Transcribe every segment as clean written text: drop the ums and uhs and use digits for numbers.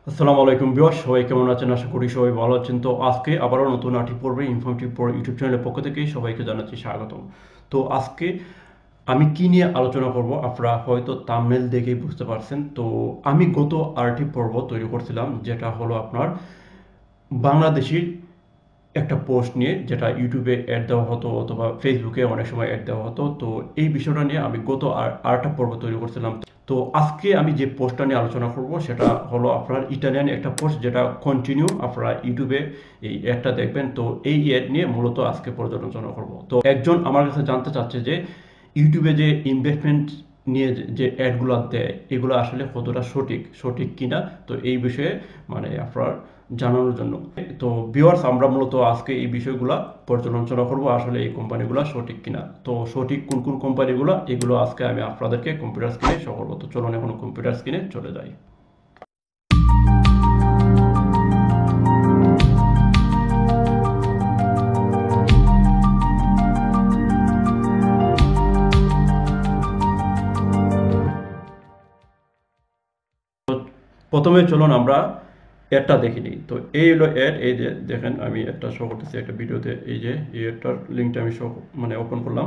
আসসালামু আলাইকুম ভিউয়ার্স, সবাই কেমন আছেন? আশা করি সবাই ভালো আছেন। তো আজকে আবারও নতুন আর্টিক পর্বে ইনফরমেটিভ পর ইউটিউব চ্যানেলের পক্ষ থেকে সবাইকে জানাচ্ছি স্বাগতম। তো আজকে আমি কি নিয়ে আলোচনা করব আপনারা হয়তো থাম্বনেল দেখেই বুঝতে পারছেন। তো আমি গত আর্টিক পর্ব তৈরি করছিলাম, যেটা হলো আপনার বাংলাদেশির একটা পোস্ট নিয়ে, যেটা ইউটিউবে অ্যাড দেওয়া হতো অথবা ফেসবুকে অনেক সময় অ্যাড দেওয়া হতো। তো এই বিষয়টা নিয়ে আমি গত আরেকটা পর্ব তৈরি করছিলাম। তো আজকে আমি যে পোস্টটা নিয়ে আলোচনা করব সেটা হলো আপনার ইটালিয়ান একটা পোস্ট, যেটা কন্টিনিউ আপনারা ইউটিউবে এই অ্যাডটা দেখবেন। তো এই অ্যাড নিয়ে মূলত আজকে পর্যালোচনা করব। তো একজন আমার কাছে জানতে চাচ্ছে যে ইউটিউবে যে ইনভেস্টমেন্ট নিয়ে যে অ্যাডগুলো দেয় এগুলো আসলে কতটা সঠিক কিনা, তো এই বিষয়ে মানে আপনার জানানোর জন্য। তো ভিউয়ার্স, আমরা মূলত আজকে এই বিষয়গুলো পর্যালোচনা করব, আসলে এই কোম্পানিগুলো সঠিক কিনা। তো সঠিক কোন কোন কোম্পানিগুলো, এগুলো আজকে আমি আপনাদেরকে কম্পিউটার স্ক্রিনে শো করবো। তো চলুন এখন কম্পিউটার স্ক্রিনে চলে যাই। প্রথমে চলুন আমরা অ্যাডটা দেখে নিই। তো এই হলো অ্যাড। এই যে দেখেন, আমি একটা শো করতেছি একটা ভিডিওতে। এই যে এই অ্যাডটার লিঙ্কটা আমি ওপেন করলাম।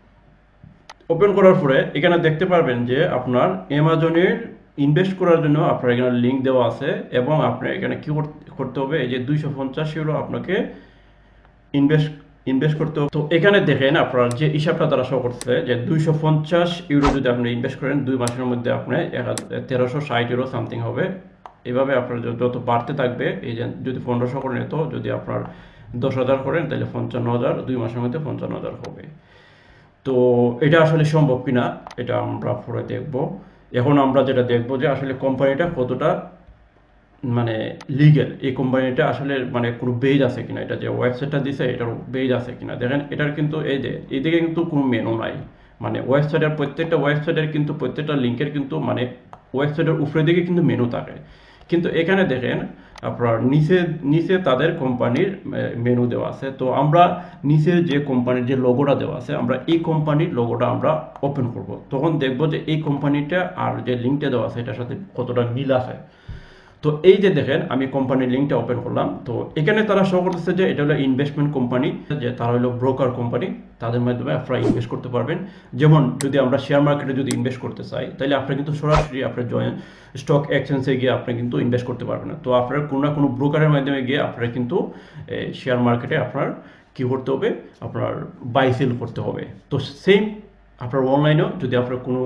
ওপেন করার পরে এখানে দেখতে পারবেন যে আপনার অ্যামাজনের ইনভেস্ট করার জন্য আপনার এখানে লিঙ্ক দেওয়া আছে, এবং আপনার এখানে কি করতে হবে, এই যে 250 ইউরো আপনাকে ইনভেস্ট ইনভেস্ট করতে হবে। তো এখানে দেখেন আপনার যে হিসাবটা তারা শো করছে যে 250 ইউরো যদি আপনি ইনভেস্ট করেন 2 মাসের মধ্যে আপনার 1360 ইউরো সামথিং হবে। এভাবে আপনার যত বাড়তে থাকবে, এই যে যদি 1500 করেন, তো যদি আপনার 10,000 করেন তাহলে 55,000, 2 মাসের মধ্যে 55,000 হবে। তো এটা আসলে সম্ভব কিনা এটা আমরা পরে দেখব। এখন আমরা যেটা দেখব যে আসলে কোম্পানিটা কতটা মানে লিগ্যাল, এই কোম্পানিটা আসলে মানে কোনো বেজ আছে কিনা, এটা যে ওয়েবসাইটটা দিছে এটার বেজ আছে কিনা। দেখেন এটার কিন্তু এই যে এদিকে কিন্তু কোনো মেনু নাই, মানে ওয়েবসাইটের প্রত্যেকটা লিঙ্কের কিন্তু মানে ওয়েবসাইটের উপরের দিকে কিন্তু মেনু থাকে, কিন্তু এখানে দেখেন আপনার নিচে নিচে তাদের কোম্পানির মেনু দেওয়া আছে। তো আমরা নিচে যে কোম্পানির যে লোগোটা দেওয়া আছে, আমরা এই কোম্পানির লোগোটা আমরা ওপেন করব, তখন দেখব যে এই কোম্পানিটা আর যে লিঙ্কটা দেওয়া আছে এটার সাথে কতটা মিল আছে। তো এই যে দেখেন, আমি কোম্পানির লিঙ্কটা ওপেন করলাম। তো এখানে তারা শো করতেছে যে এটা হলো ইনভেস্টমেন্ট কোম্পানি, যে তারা হলো ব্রোকার কোম্পানি, তাদের মাধ্যমে আপনারা ইনভেস্ট করতে পারবেন। যেমন যদি আমরা শেয়ার মার্কেটে যদি ইনভেস্ট করতে চাই, তাহলে আপনি কিন্তু সরাসরি আপনার জয়েন স্টক এক্সচেঞ্জে গিয়ে আপনি কিন্তু ইনভেস্ট করতে পারবেন না। তো আপনার কোনো না কোনো ব্রোকারের মাধ্যমে গিয়ে আপনারা কিন্তু শেয়ার মার্কেটে আপনার কী করতে হবে, আপনার বাই সেল করতে হবে। তো সেম আপনার অনলাইনেও যদি আপনার কোনো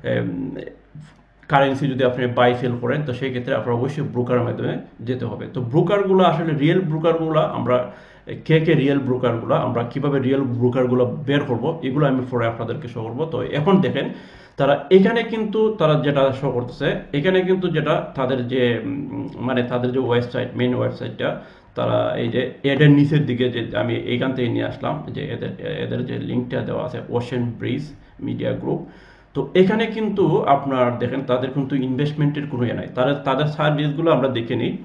কারেন্সি যদি আপনি বাই সেল করেন, তো সেই ক্ষেত্রে আপনার অবশ্যই ব্রোকারের মাধ্যমে যেতে হবে। তো ব্রোকারগুলো আসলে রিয়েল ব্রোকারগুলো আমরা কে রিয়েল ব্রোকারগুলো, আমরা কিভাবে রিয়েল ব্রোকারগুলো বের করব, এগুলো আমি পরে আপনাদেরকে শো করবো। তো এখন দেখেন তারা এখানে কিন্তু তারা যেটা শো করতেছে, এখানে কিন্তু যেটা তাদের যে মানে তাদের যে ওয়েবসাইট, মেইন ওয়েবসাইটটা, তারা এই যে এদের নিচের দিকে যে আমি এইখান থেকে নিয়ে আসলাম, যে এদের এদের যে লিঙ্কটা দেওয়া আছে ওশেন ব্রিজ মিডিয়া গ্রুপ। তো এখানে কিন্তু আপনার দেখেন তাদের কিন্তু ইনভেস্টমেন্টের কোনো ইয়ে নাই, তাদের সার্ভিসগুলো আমরা দেখে নিই।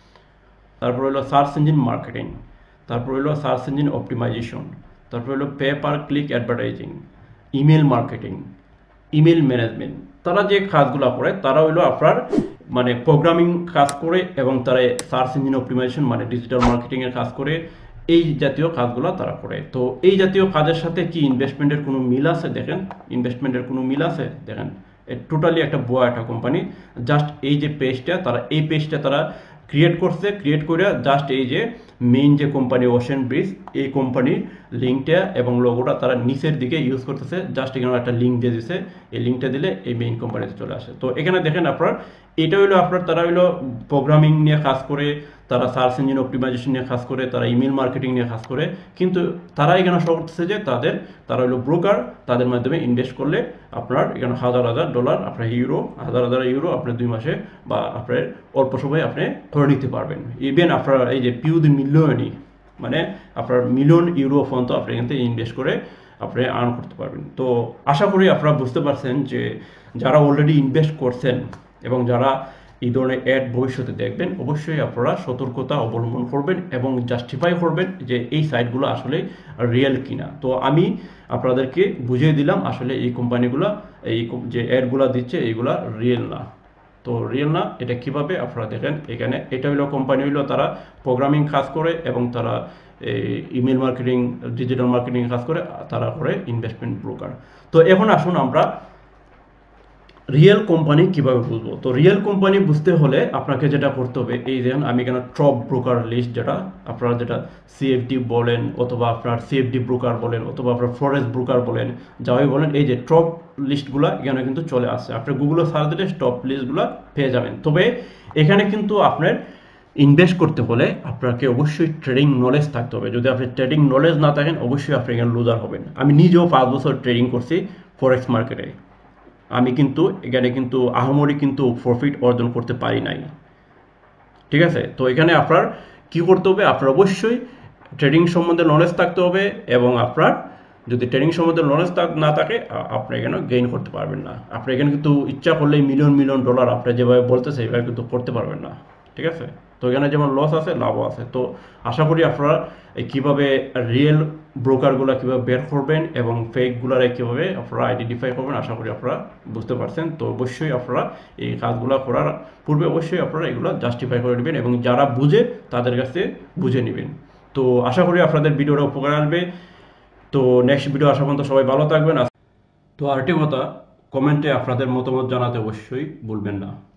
তারপর হলো সার্চ ইঞ্জিন মার্কেটিং, তারপর হলো সার্চ ইঞ্জিন অপটিমাইজেশন, তারপর হলো pay per click advertising, email marketing, email management. তারা যে কাজগুলো করে তারা হলো আপনার মানে প্রোগ্রামিং কাজ করে, এবং তারা সার্চ ইঞ্জিন অপটিমাইজেশন মানে ডিজিটাল মার্কেটিংয়ের কাজ করে। এই জাতীয় কাজগুলো তারা করে। তো এই জাতীয় কাজের সাথে কি ইনভেস্টমেন্টের কোনো মিল আছে? দেখেন ইনভেস্টমেন্টের কোনো মিল আছে। দেখেন টোটালি একটা বুয়া একটা কোম্পানি। জাস্ট এই যে পেজটা, তারা এই পেজটা তারা ক্রিয়েট করছে, ক্রিয়েট করে জাস্ট এই যে মেইন যে কোম্পানি ওশেন ব্রিজ, এই কোম্পানির লিঙ্কটা এবং লোগোটা তারা নিচের দিকে ইউজ করতেছে। জাস্ট এখানে একটা লিঙ্ক দিয়ে দিছে, এই লিঙ্কটা দিলে এই মেইন কোম্পানিতে চলে আসে। তো এখানে দেখেন আপনার এটা হলো আপনার, তারা হলো প্রোগ্রামিং নিয়ে কাজ করে, তারা সার্চ ইঞ্জিন অপটিমাইজেশন নিয়ে কাজ করে, তারা ইমেল মার্কেটিং নিয়ে কাজ করে, কিন্তু তারা এখানে শো করতেছে যে তারা হলো ব্রোকার। তাদের মাধ্যমে ইনভেস্ট করলে আপনার এখানে হাজার হাজার ডলার, আপনার ইউরো, হাজার হাজার ইউরো আপনি 2 মাসে বা আপনার অল্প সময়ে আপনি করে নিতে পারবেন। ইভেন আপনার এই যে পিউদি মিলিয়নই, মানে আপনার মিলিয়ন ইউরো পর্যন্ত আপনি এখান থেকে ইনভেস্ট করে আপনি আর্ন করতে পারবেন। তো আশা করি আপনারা বুঝতে পারছেন যে যারা অলরেডি ইনভেস্ট করছেন এবং যারা এই ধরনের অ্যাড ভবিষ্যতে দেখবেন, অবশ্যই আপনারা সতর্কতা অবলম্বন করবেন এবং জাস্টিফাই করবেন যে এই সাইটগুলো আসলে রিয়েল কিনা। তো আমি আপনাদেরকে বুঝিয়ে দিলাম আসলে এই কোম্পানিগুলো এই যে অ্যাডগুলো দিচ্ছে এইগুলা রিয়েল না। তো রিয়েল না। এটা কিভাবে আপনারা দেখেন, এখানে এটা হলো কোম্পানি হইলো তারা প্রোগ্রামিং কাজ করে এবং তারা ইমেল মার্কেটিং, ডিজিটাল মার্কেটিং কাজ করে, তারা করে ইনভেস্টমেন্ট ব্রোকার। তো এখন আসুন আমরা রিয়েল কোম্পানি কিভাবে বুঝবো। তো রিয়েল কোম্পানি বুঝতে হলে আপনাকে যেটা করতে হবে, এই দেখেন আমি এখানে টপ ব্রোকার লিস্ট, যেটা আপনারা যেটা সিএফডি বলেন অথবা আপনার সিএফডি ব্রোকার বলেন অথবা আপনার ফরেস্ট ব্রোকার বলেন, যাই বলেন, এই যে টপ লিস্টগুলো এখানে কিন্তু চলে আসছে। আপনি গুগলে সার্চ দিলে টপ লিস্টগুলো পেয়ে যাবেন। তবে এখানে কিন্তু আপনার ইনভেস্ট করতে হলে আপনাকে অবশ্যই ট্রেডিং নলেজ থাকতে হবে। যদি আপনি ট্রেডিং নলেজ না থাকেন, অবশ্যই আপনি এখানে লুজার হবেন। আমি নিজেও 5 বছর ট্রেডিং করছি ফরেক্স মার্কেটে। আমি কিন্তু এখানে কিন্তু আহামরি কিন্তু প্রফিট অর্জন করতে পারি নাই, ঠিক আছে। তো এখানে আপনার কি করতে হবে, আপনার অবশ্যই ট্রেডিং সম্বন্ধে নলেজ থাকতে হবে এবং আপনার যদি ট্রেডিং সম্বন্ধে নলেজ না থাকে, আপনি এখানে গেইন করতে পারবেন না। আপনি এখানে কিন্তু ইচ্ছা করলেই মিলিয়ন মিলিয়ন ডলার আপনি যেভাবে বলতেছে এভাবে কিন্তু করতে পারবেন না, ঠিক আছে। তো এখানে যেমন লস আছে, লাভও আছে। তো আশা করি আপনারা কীভাবে রিয়েল ব্রোকারগুলো কীভাবে বের করবেন এবং ফেকগুলারে কীভাবে আপনারা আইডেন্টিফাই করবেন, আশা করি আপনারা বুঝতে পারছেন। তো অবশ্যই আপনারা এই কাজগুলো করার পূর্বে অবশ্যই আপনারা এগুলো জাস্টিফাই করে নেবেন এবং যারা বুঝে তাদের কাছে বুঝে নেবেন। তো আশা করি আপনাদের ভিডিওটা উপকার আসবে। তো নেক্সট ভিডিও আসা পর্যন্ত সবাই ভালো থাকবেন। তো আরেকটি কথা, কমেন্টে আপনাদের মতামত জানাতে অবশ্যই ভুলবেন না।